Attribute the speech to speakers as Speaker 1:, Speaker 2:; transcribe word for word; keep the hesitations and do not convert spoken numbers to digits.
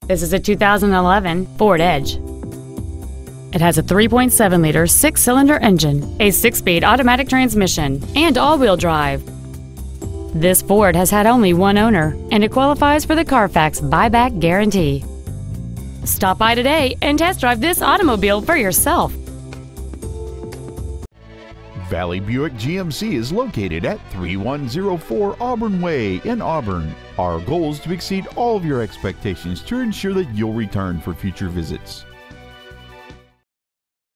Speaker 1: This is a two thousand eleven Ford Edge. It has a three point seven liter six-cylinder engine, a six-speed automatic transmission, and all-wheel drive. This Ford has had only one owner, and it qualifies for the Carfax buyback guarantee. Stop by today and test drive this automobile for yourself.
Speaker 2: Valley Buick G M C is located at three one zero four Auburn Way in Auburn. Our goal is to exceed all of your expectations to ensure that you'll return for future visits.